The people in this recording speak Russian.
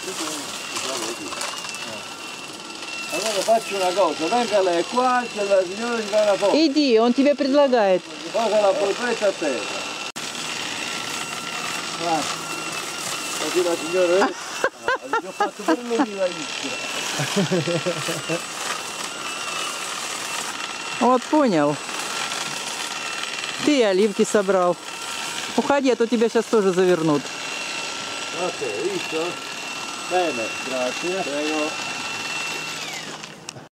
Allora faccio una cosa, venga lei qua, c'è la signora che fa una foto. Иди, он тебе предлагает. Posa la polpetta a terra. Guarda, così la signora... Gli ho fatto per lui la lista. Вот понял. Ты оливки собрал. Уходи, а то тебя сейчас тоже завернут. Ok, visto? Bene, grazie. Prego.